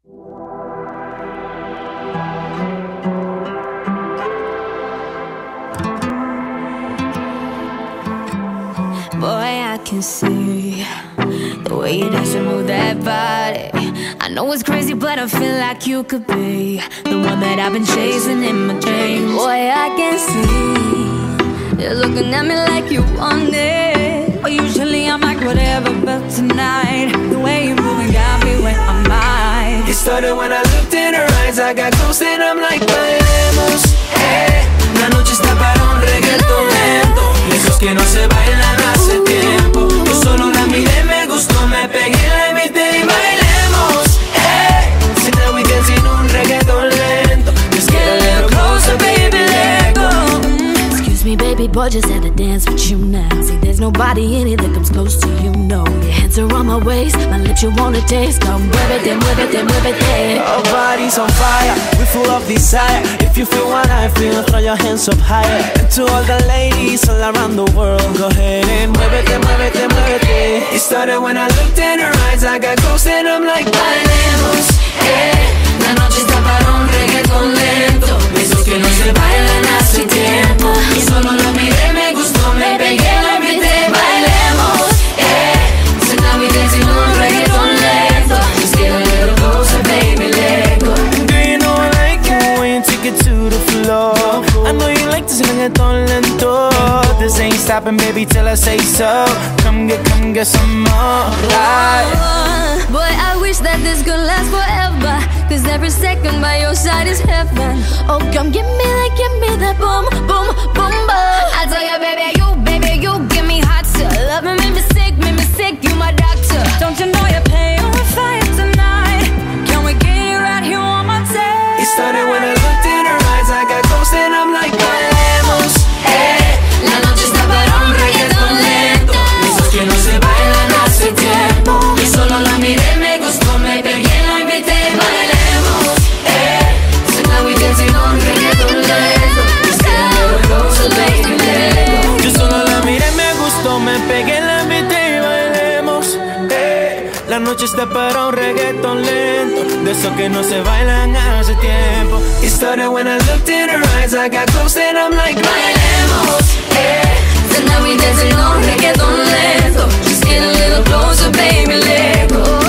Boy, I can see the way you dance and move that body. I know it's crazy, but I feel like you could be the one that I've been chasing in my dreams. Boy, I can see you're looking at me like you want it. But usually I'm like whatever, but tonight the way you're moving got me where I'm at. It started when I looked in her eyes. I got close and I'm like, bailemos, hey. La noche está para un reggaetón lento, esos que no se bailan hace tiempo. Yo solo la miré, me gustó, me pegué, la invité y bailemos, hey. Si now we dancing un reggaetón lento. Just get a little closer, baby, let go. Excuse me, baby boy, just had to dance with you now. See, there's nobody in it that comes close to you, no. Your hands are on my waist, my lips you wanna taste. Come muévete, muévete, muévete. Our bodies on fire, we're full of desire. If you feel what I feel, throw your hands up higher. And to all the ladies all around the world, go ahead and muévete, muévete, muévete. It started when I looked in her eyes. I got close and I'm like, bailemos, hey. La noche está para un reggaetón lento, esos que no se bailan hace tiempo. Y solo la miré, me gustó, me pegué, la invité, bailemos, hey. So now we dancing un reggaetón lento. Just get a little closer, baby, let go. Do you know I like it when you take it to the floor? I know you like this reggaetón lento. This ain't stopping, baby, till I say so. Come get some more. Boy, I wish that this could last forever, 'cause every second by your side is heaven. Oh, come give me that boom, boom, boom, boom. I tell you, baby, you give me hot stuff. Love me, make me sick, you my doctor. Don't you know you're playing with fire tonight? Can we get it right here on my tail? It started when I looked in her eyes. I got close and I'm like, bailemos, hey. La noche está para un reggaetón lento, esos que no se bailan hace tiempo. Y solo la miré, me gustó, me pegué, la invité, bailemos, hey. So now we dancing on reggaetón lento. Just get a little closer, baby, let go. Yo solo la miré, me gustó, me pegué, la invité y bailemos, hey. La noche está para un reggaetón lento, de esos que no se bailan hace tiempo. It started when I looked in her eyes. I got close and I'm like, bailemos, hey. So now we dancing on reggaeton lento. Just get a little closer, baby, let go.